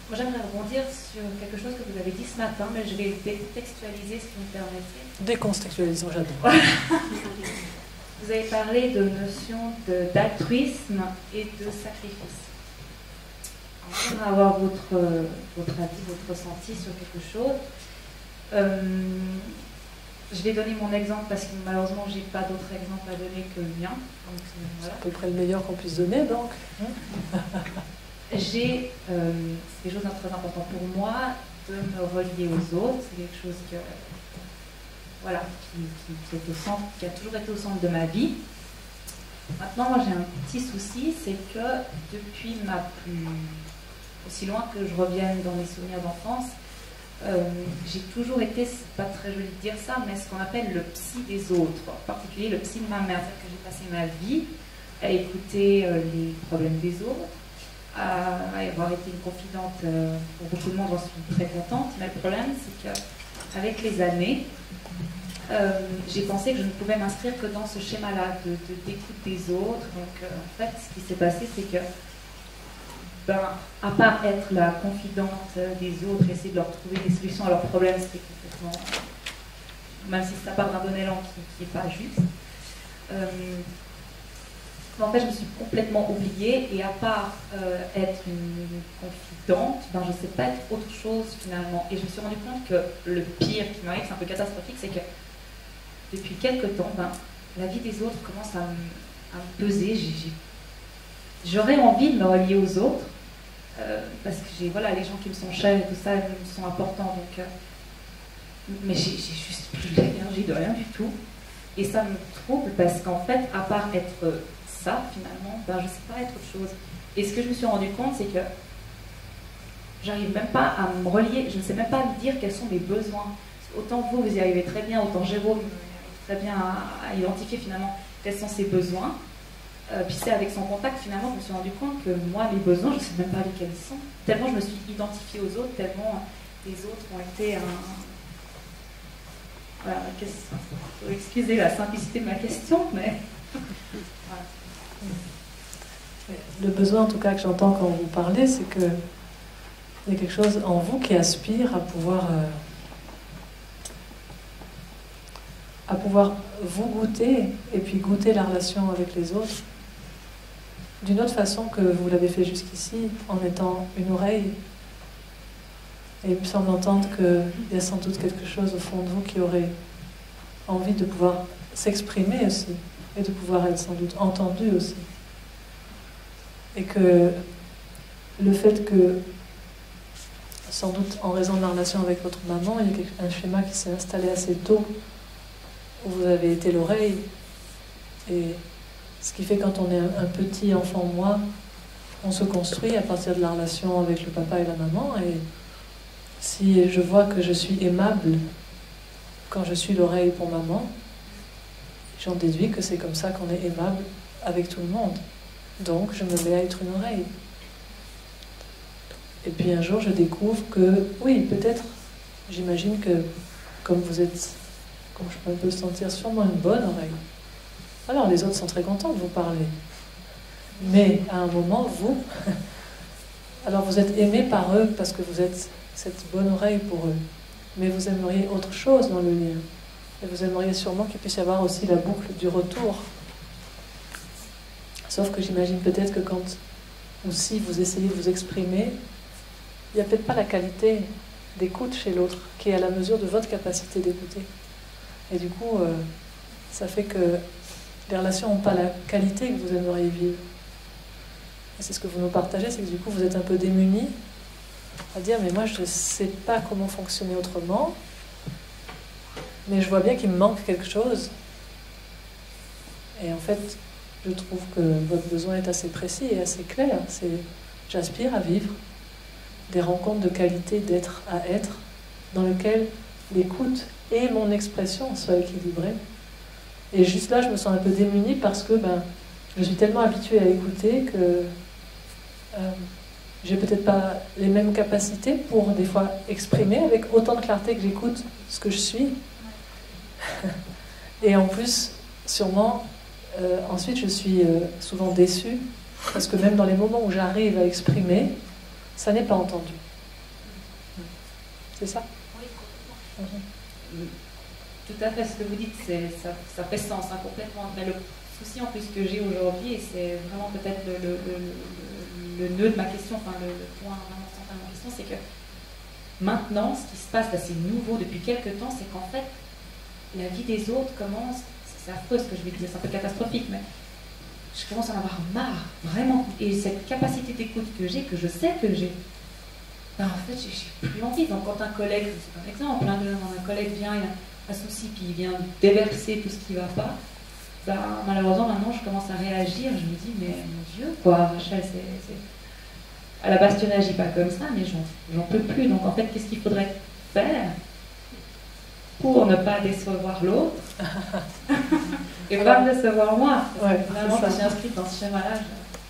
Moi, j'aimerais rebondir sur quelque chose que vous avez dit ce matin, mais je vais décontextualiser si vous me permettez. Décontextualisons, j'adore. Vous avez parlé de notion d'altruisme et de sacrifice. J'aimerais avoir votre avis, votre ressenti sur quelque chose. Je vais donner mon exemple parce que malheureusement, je n'ai pas d'autres exemples à donner que le mien. Donc, voilà. C'est à peu près le meilleur qu'on puisse donner, donc. C'est quelque chose de très important pour moi de me relier aux autres. C'est quelque chose que, voilà, qui est au centre, qui a toujours été au centre de ma vie. Maintenant, moi, j'ai un petit souci, c'est que depuis aussi loin que je revienne dans mes souvenirs d'enfance, j'ai toujours été, c'est pas très joli de dire ça, mais ce qu'on appelle le psy des autres, en particulier le psy de ma mère. C'est-à-dire que j'ai passé ma vie à écouter les problèmes des autres, à avoir été une confidente pour beaucoup de monde, j'en suis très contente, mais le problème c'est qu'avec les années, j'ai pensé que je ne pouvais m'inscrire que dans ce schéma-là d'écoute des autres. Donc en fait, ce qui s'est passé, c'est que à part être la confidente des autres, essayer de leur trouver des solutions à leurs problèmes, c'était complètement, même si ça part d'un bon élan qui n'est pas juste. En fait, je me suis complètement oubliée, et à part être une confidente, je ne sais pas être autre chose finalement. Et je me suis rendu compte que le pire qui m'arrive, c'est un peu catastrophique, c'est que depuis quelques temps, la vie des autres commence à me peser. J'aurais envie de me relier aux autres, parce que voilà, les gens qui me sont chers et tout ça, ils me sont importants. Donc, mais j'ai juste plus l'énergie de rien du tout. Et ça me trouble parce qu'en fait, à part être ça, finalement, je ne sais pas être autre chose. Et ce que je me suis rendu compte, c'est que j'arrive même pas à me relier, je ne sais même pas me dire quels sont mes besoins. Autant vous y arrivez très bien, autant Jérôme très bien à identifier finalement quels sont ses besoins. Puis c'est avec son contact, finalement, je me suis rendu compte que moi, mes besoins, je ne sais même pas lesquels ils sont. Tellement je me suis identifiée aux autres, tellement les autres ont été un... Voilà, excusez la simplicité de ma question, mais... Voilà. Le besoin, en tout cas, que j'entends quand vous parlez, c'est que il y a quelque chose en vous qui aspire à pouvoir vous goûter, et puis goûter la relation avec les autres d'une autre façon que vous l'avez fait jusqu'ici, en étant une oreille. Et il me semble entendre qu'il y a sans doute quelque chose au fond de vous qui aurait envie de pouvoir s'exprimer aussi, et de pouvoir être sans doute entendu aussi. Et que le fait que, sans doute en raison de la relation avec votre maman, il y a un schéma qui s'est installé assez tôt, où vous avez été l'oreille. Et ce qui fait quand on est un petit enfant moi, on se construit à partir de la relation avec le papa et la maman. Et si je vois que je suis aimable quand je suis l'oreille pour maman, j'en déduis que c'est comme ça qu'on est aimable avec tout le monde. Donc je me mets à être une oreille. Et puis un jour je découvre que, oui, peut-être, j'imagine que comme vous êtes, comme je peux un peu le sentir, sûrement une bonne oreille. Alors les autres sont très contents de vous parler. Mais à un moment, vous, alors vous êtes aimé par eux parce que vous êtes cette bonne oreille pour eux. Mais vous aimeriez autre chose dans le lien. Et vous aimeriez sûrement qu'il puisse y avoir aussi la boucle du retour. Sauf que j'imagine peut-être que quand, ou si vous essayez de vous exprimer, il n'y a peut-être pas la qualité d'écoute chez l'autre qui est à la mesure de votre capacité d'écouter. Et du coup, ça fait que les relations n'ont pas la qualité que vous aimeriez vivre. Et c'est ce que vous nous partagez, c'est que du coup vous êtes un peu démunis à dire mais moi je ne sais pas comment fonctionner autrement, mais je vois bien qu'il me manque quelque chose. Et en fait, je trouve que votre besoin est assez précis et assez clair. C'est j'aspire à vivre des rencontres de qualité d'être à être, dans lesquelles l'écoute et mon expression soient équilibrées. Et juste là, je me sens un peu démunie parce que je suis tellement habituée à écouter que j'ai peut-être pas les mêmes capacités pour des fois exprimer avec autant de clarté que j'écoute ce que je suis. Et en plus, sûrement, ensuite je suis souvent déçue parce que même dans les moments où j'arrive à exprimer, ça n'est pas entendu. C'est ça? Oui, complètement. Tout à fait, ce que vous dites, ça fait sens, hein, complètement. Mais le souci en plus que j'ai aujourd'hui, et c'est vraiment peut-être le nœud de ma question, enfin le point vraiment central de ma question, c'est que maintenant, ce qui se passe d'assez nouveau depuis quelques temps, c'est qu'en fait, la vie des autres commence, c'est affreux ce que je vais dire, c'est un peu catastrophique, mais je commence à en avoir marre, vraiment. Et cette capacité d'écoute que j'ai, que je sais que j'ai, ben en fait, j'ai plus envie. Donc quand un collègue, c'est un exemple, hein, un collègue vient, il a un souci, puis il vient déverser tout ce qui ne va pas, ben, malheureusement, maintenant, je commence à réagir, je me dis, mais mon Dieu, quoi, Rachel, à la base, tu n'agis pas comme ça, mais j'en peux plus. Donc en fait, qu'est-ce qu'il faudrait faire pour ne pas décevoir l'autre et pas me décevoir moi? Ouais, vraiment, je suis inscrite dans ce schéma-là.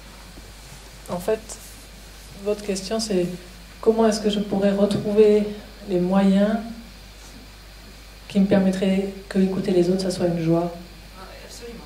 En fait, votre question, c'est comment est-ce que je pourrais retrouver les moyens qui me permettraient que écouter les autres, ça soit une joie? Absolument.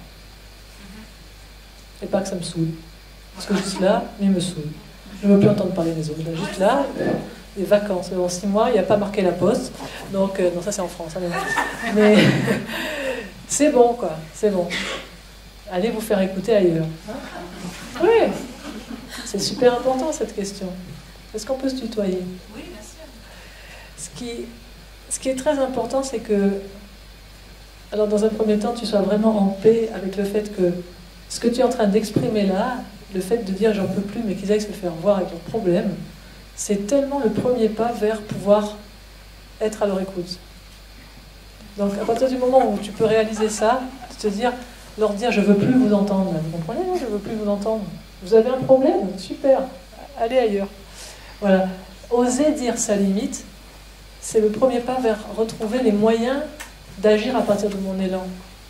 Et pas que ça me saoule. Parce que juste là, il me saoule. Je ne veux plus entendre parler des autres. Là, juste là, les vacances. En 6 mois, il n'y a pas marqué la poste. Donc, non, ça c'est en France. Hein, mais c'est bon, quoi. C'est bon. Allez vous faire écouter ailleurs. Oui. C'est super important, cette question. Est-ce qu'on peut se tutoyer? Oui, bien sûr. Ce qui est très important, c'est que, alors dans un premier temps, tu sois vraiment en paix avec le fait que ce que tu es en train d'exprimer là, le fait de dire j'en peux plus, mais qu'ils aillent se faire voir avec leurs problèmes, c'est tellement le premier pas vers pouvoir être à leur écoute. Donc à partir du moment où tu peux réaliser ça, leur dire je veux plus vous entendre, vous comprenez? Je veux plus vous entendre. Vous avez un problème? Super, allez ailleurs. Voilà. Oser dire sa limite, c'est le premier pas vers retrouver les moyens d'agir à partir de mon élan.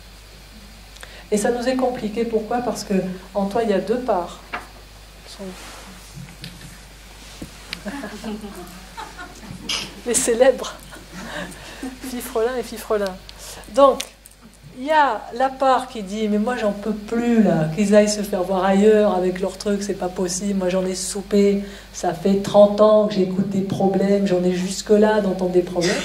Et ça nous est compliqué, pourquoi? Parce que en toi, il y a 2 parts. Les célèbres. Fifrelin et Fifrelin. Donc, il y a la part qui dit, mais moi j'en peux plus là, qu'ils aillent se faire voir ailleurs avec leurs trucs, c'est pas possible, moi j'en ai soupé, ça fait 30 ans que j'écoute des problèmes, j'en ai jusque-là d'entendre des problèmes.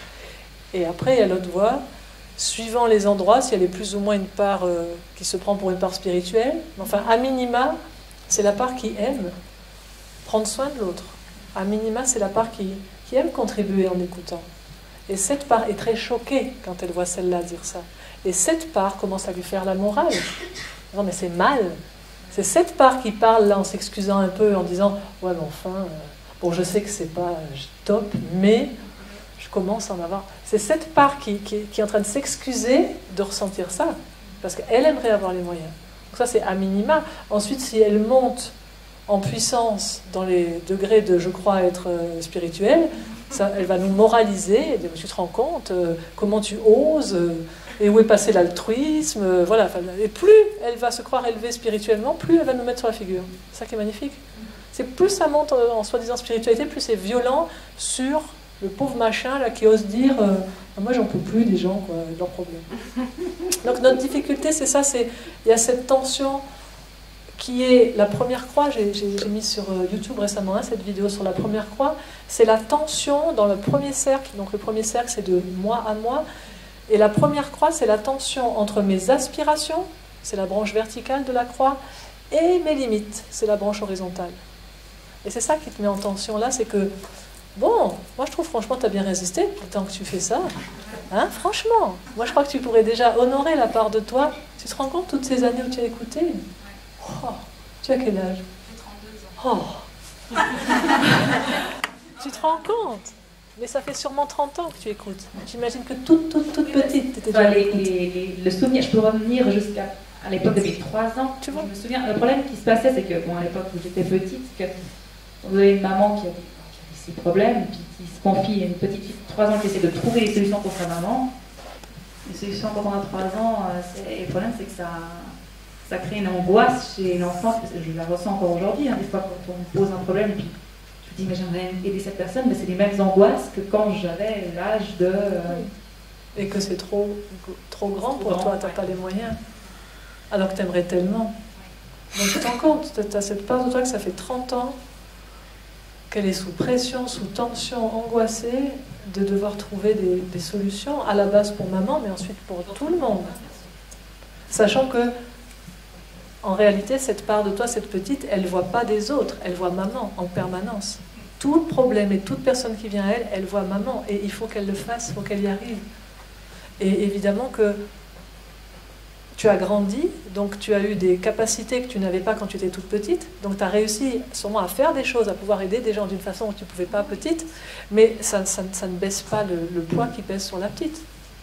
Et après, il y a l'autre voix, suivant les endroits, si elle est plus ou moins une part qui se prend pour une part spirituelle, enfin, à minima, c'est la part qui aime prendre soin de l'autre. À minima, c'est la part qui aime contribuer en écoutant. Et cette part est très choquée quand elle voit celle-là dire ça. Et cette part commence à lui faire la morale. Non, mais c'est mal. C'est cette part qui parle là en s'excusant un peu, en disant « Ouais, mais enfin, bon, je sais que c'est pas top, mais je commence à en avoir... » C'est cette part qui est en train de s'excuser de ressentir ça, parce qu'elle aimerait avoir les moyens. Donc ça, c'est à minima. Ensuite, si elle monte en puissance dans les degrés de « je crois être spirituel », elle va nous moraliser, et dire, tu te rends compte, comment tu oses, et où est passé l'altruisme, voilà. Et plus elle va se croire élevée spirituellement, plus elle va nous mettre sur la figure. C'est ça qui est magnifique. C'est plus ça monte en soi-disant spiritualité, plus c'est violent sur le pauvre machin là, qui ose dire moi j'en peux plus des gens, quoi, leurs problèmes. Donc notre difficulté, c'est ça, il y a cette tension qui est la première croix. J'ai mis sur YouTube récemment cette vidéo sur la première croix. C'est la tension dans le premier cercle. Donc le premier cercle, c'est de moi à moi. Et la première croix, c'est la tension entre mes aspirations, c'est la branche verticale de la croix, et mes limites, c'est la branche horizontale. Et c'est ça qui te met en tension là, c'est que, bon, moi je trouve franchement tu as bien résisté tant que tu fais ça. Hein, franchement, moi je crois que tu pourrais déjà honorer la part de toi. Tu te rends compte toutes ces années où tu as écouté? Oh, tu as quel âge? J'ai 32 ans. Oh. Tu te rends compte? Mais ça fait sûrement 30 ans que tu écoutes. J'imagine que toute petite, tu étais déjà le souvenir, je peux revenir jusqu'à l'époque de mes 3 ans. Tu vois? Je me souviens, le problème qui se passait, c'est que, bon, à l'époque où j'étais petite, que vous avez une maman qui avait ses problèmes, puis qui se confie à une petite fille de 3 ans qui essaie de trouver des solutions pour sa maman. Les solutions quand on a 3 ans, le problème, c'est que ça crée une angoisse chez l'enfant, parce que je la ressens encore aujourd'hui, hein, des fois quand on me pose un problème, et puis je me dis, mais j'aimerais aider cette personne, mais c'est les mêmes angoisses que quand j'avais l'âge de... Et que c'est trop grand pour toi, tu n'as pas les moyens. Alors que tu aimerais tellement. Donc tu te rends compte, tu as cette part de toi que ça fait 30 ans qu'elle est sous pression, sous tension, angoissée, de devoir trouver des solutions, à la base pour maman, mais ensuite pour tout le monde. Sachant que, en réalité, cette part de toi, cette petite, elle ne voit pas des autres, elle voit maman en permanence. Tout problème et toute personne qui vient à elle, elle voit maman, et il faut qu'elle le fasse, il faut qu'elle y arrive. Et évidemment que tu as grandi, donc tu as eu des capacités que tu n'avais pas quand tu étais toute petite, donc tu as réussi sûrement à faire des choses, à pouvoir aider des gens d'une façon où tu ne pouvais pas petite, mais ça ne baisse pas le poids qui pèse sur la petite.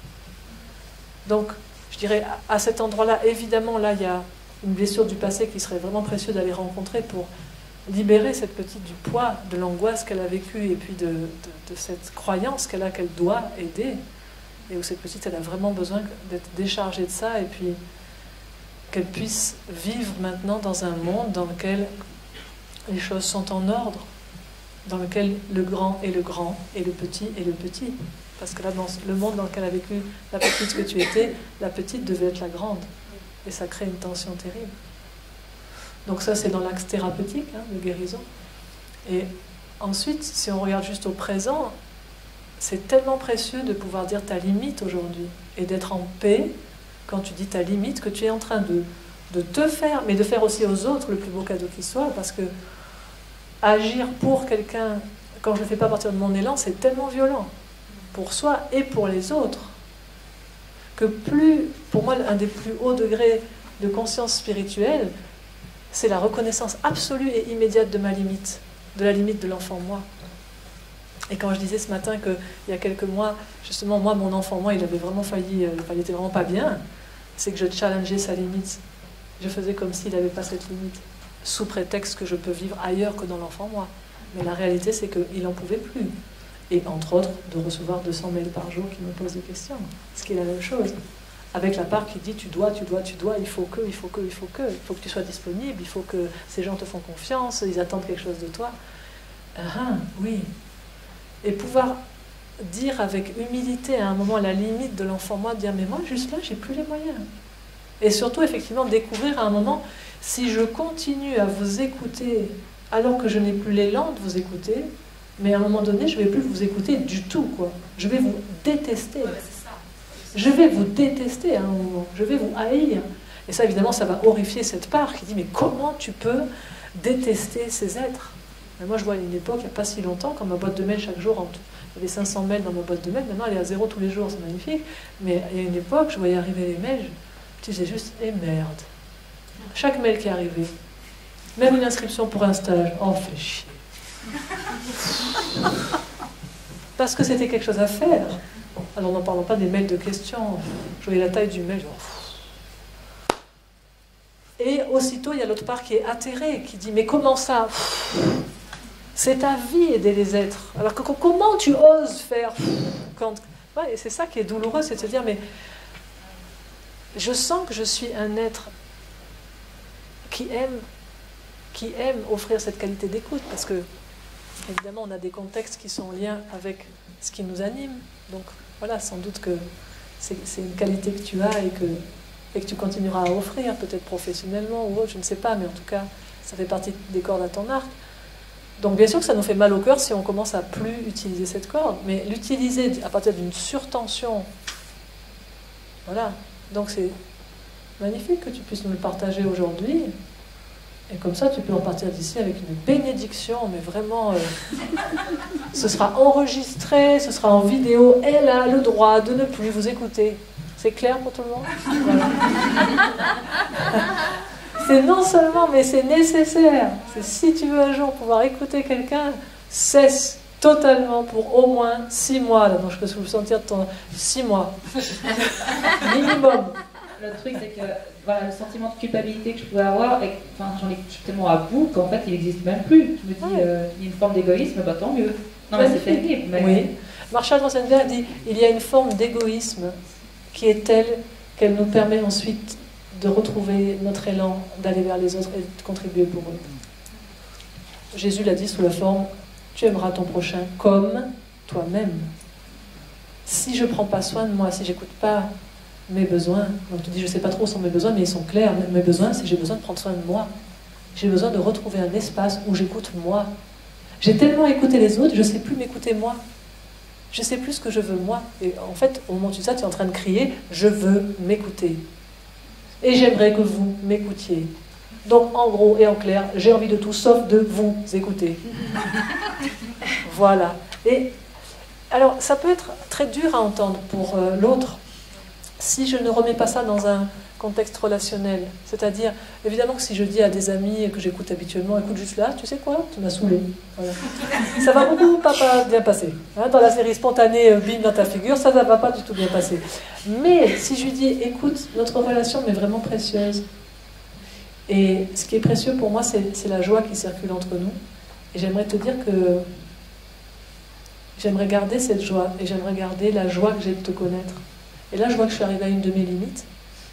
Donc, je dirais, à cet endroit-là, évidemment, là, il y a une blessure du passé qui serait vraiment précieux d'aller rencontrer pour libérer cette petite du poids, de l'angoisse qu'elle a vécue, et puis de cette croyance qu'elle a qu'elle doit aider, et où cette petite, elle a vraiment besoin d'être déchargée de ça, et puis qu'elle puisse vivre maintenant dans un monde dans lequel les choses sont en ordre, dans lequel le grand est le grand, et le petit est le petit. Parce que là, dans le monde dans lequel a vécu la petite que tu étais, la petite devait être la grande. Et ça crée une tension terrible. Donc ça, c'est dans l'axe thérapeutique, de guérison. Et ensuite, si on regarde juste au présent, c'est tellement précieux de pouvoir dire ta limite aujourd'hui et d'être en paix quand tu dis ta limite, que tu es en train de te faire, mais de faire aussi aux autres le plus beau cadeau qui soit, parce que agir pour quelqu'un, quand je ne le fais pas à partir de mon élan, c'est tellement violent, pour soi et pour les autres, que pour moi, un des plus hauts degrés de conscience spirituelle, c'est la reconnaissance absolue et immédiate de ma limite, de la limite de l'enfant moi. Et quand je disais ce matin qu'il y a quelques mois, justement, moi, mon enfant, moi, il avait vraiment failli, il était vraiment pas bien, c'est que je challengeais sa limite. Je faisais comme s'il n'avait pas cette limite, sous prétexte que je peux vivre ailleurs que dans l'enfant, moi. Mais la réalité, c'est qu'il n'en pouvait plus. Et entre autres, de recevoir 200 mails par jour qui me posent des questions, ce qui est la même chose. Avec la part qui dit tu dois, il faut que tu sois disponible, il faut que ces gens te font confiance, ils attendent quelque chose de toi. Oui. Et pouvoir dire avec humilité à un moment la limite de l'enfant moi, dire mais moi juste là j'ai plus les moyens. Et surtout effectivement découvrir à un moment, si je continue à vous écouter alors que je n'ai plus l'élan de vous écouter, mais à un moment donné je ne vais plus vous écouter du tout, quoi. Je vais vous détester. Je vais vous détester à un moment, je vais vous haïr. Et ça évidemment ça va horrifier cette part qui dit mais comment tu peux détester ces êtres? Mais moi, je vois à une époque, il n'y a pas si longtemps, quand ma boîte de mail, chaque jour, il y avait 500 mails dans ma boîte de mail, maintenant elle est à 0 tous les jours, c'est magnifique. Mais il y a une époque, je voyais arriver les mails, je disais juste, merde. Chaque mail qui arrivait, même une inscription pour un stage, oh, fait chier. Parce que c'était quelque chose à faire. Alors, n'en parlons pas des mails de questions, je voyais la taille du mail, genre... Et aussitôt, il y a l'autre part qui est atterrée, qui dit, mais comment ça? C'est ta vie, aider les êtres. Alors que comment tu oses faire quand... Ouais, et c'est ça qui est douloureux, c'est de se dire, mais je sens que je suis un être qui aime offrir cette qualité d'écoute, parce que, évidemment, on a des contextes qui sont en lien avec ce qui nous anime. Donc, voilà, sans doute que c'est une qualité que tu as et que tu continueras à offrir, peut-être professionnellement ou autre, je ne sais pas, mais en tout cas, ça fait partie des cordes à ton arc. Donc bien sûr que ça nous fait mal au cœur si on commence à plus utiliser cette corde, mais l'utiliser à partir d'une surtension, voilà. Donc c'est magnifique que tu puisses nous le partager aujourd'hui, et comme ça tu peux repartir d'ici avec une bénédiction, mais vraiment, ce sera enregistré, ce sera en vidéo, elle a le droit de ne plus vous écouter. C'est clair pour tout le monde? Voilà. C'est non seulement, mais c'est nécessaire. C'est si tu veux un jour pouvoir écouter quelqu'un, cesse totalement pour au moins 6 mois. Là, donc je peux vous sentir de ton 6 mois. Minimum. Le truc, c'est que voilà, le sentiment de culpabilité que je pouvais avoir, enfin, j'en ai tellement à bout qu'en fait, il n'existe même plus. Je me dis, il y a une forme d'égoïsme, bah tant mieux. Non, mais c'est terrible. Mais... Oui. Marshall Rosenberg dit, il y a une forme d'égoïsme qui est telle qu'elle nous permet ensuite de retrouver notre élan, d'aller vers les autres et de contribuer pour eux. Jésus l'a dit sous la forme « Tu aimeras ton prochain comme toi-même ». Si je ne prends pas soin de moi, si je n'écoute pas mes besoins, donc tu dis « Je ne sais pas trop où sont mes besoins, mais ils sont clairs. Mes besoins, c'est que j'ai besoin de prendre soin de moi. J'ai besoin de retrouver un espace où j'écoute moi. J'ai tellement écouté les autres, je ne sais plus m'écouter moi. Je ne sais plus ce que je veux moi. Et en fait, au moment où tu dis ça, tu es en train de crier « Je veux m'écouter ». Et j'aimerais que vous m'écoutiez. Donc, en gros et en clair, j'ai envie de tout sauf de vous écouter. Voilà. Et alors, ça peut être très dur à entendre pour l'autre si je ne remets pas ça dans un contexte relationnel. C'est-à-dire, évidemment que si je dis à des amis que j'écoute habituellement, écoute juste là, tu sais quoi, tu m'as saoulé. Voilà. Ça va beaucoup pas bien passer. Hein, dans la série spontanée, bim dans ta figure, ça ne va pas du tout bien passer. Mais si je lui dis, écoute, notre relation m'est vraiment précieuse. Et ce qui est précieux pour moi, c'est la joie qui circule entre nous. Et j'aimerais te dire que j'aimerais garder cette joie, et j'aimerais garder la joie que j'ai de te connaître. Et là, je vois que je suis arrivée à une de mes limites.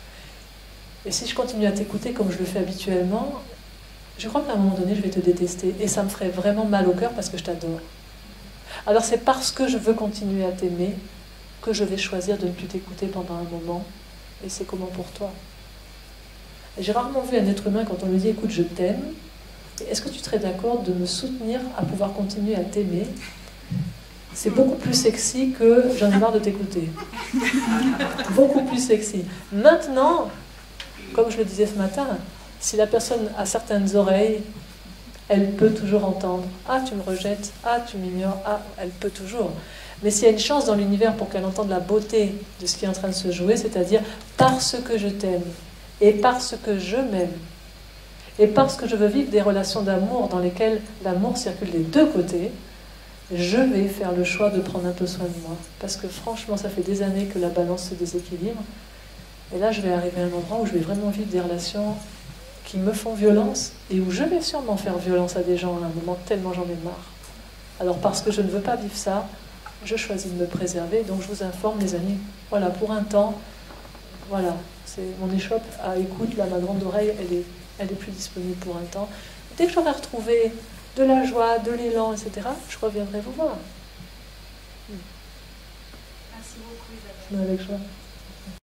Et si je continue à t'écouter comme je le fais habituellement, je crois qu'à un moment donné, je vais te détester. Et ça me ferait vraiment mal au cœur parce que je t'adore. Alors c'est parce que je veux continuer à t'aimer que je vais choisir de ne plus t'écouter pendant un moment. Et c'est comment pour toi? J'ai rarement vu un être humain quand on lui dit « écoute, je t'aime ». Est-ce que tu serais d'accord de me soutenir à pouvoir continuer à t'aimer? C'est beaucoup plus sexy que « j'en ai marre de t'écouter ». Beaucoup plus sexy. Maintenant, comme je le disais ce matin, si la personne a certaines oreilles, elle peut toujours entendre « ah, tu me rejettes, ah, tu m'ignores, ah, elle peut toujours ». Mais s'il y a une chance dans l'univers pour qu'elle entende la beauté de ce qui est en train de se jouer, c'est-à-dire « parce que je t'aime ». Et parce que je m'aime, et parce que je veux vivre des relations d'amour dans lesquelles l'amour circule des deux côtés, je vais faire le choix de prendre un peu soin de moi. Parce que franchement, ça fait des années que la balance se déséquilibre. Et là, je vais arriver à un endroit où je vais vraiment vivre des relations qui me font violence, et où je vais sûrement faire violence à des gens à un moment tellement j'en ai marre. Alors parce que je ne veux pas vivre ça, je choisis de me préserver. Donc je vous informe, les amis, voilà, pour un temps, voilà. Mon échoppe à écoute, là, ma grande oreille, elle est plus disponible pour un temps. Dès que j'aurai retrouvé de la joie, de l'élan, etc., je reviendrai vous voir. Merci beaucoup, Isabelle. Avec joie.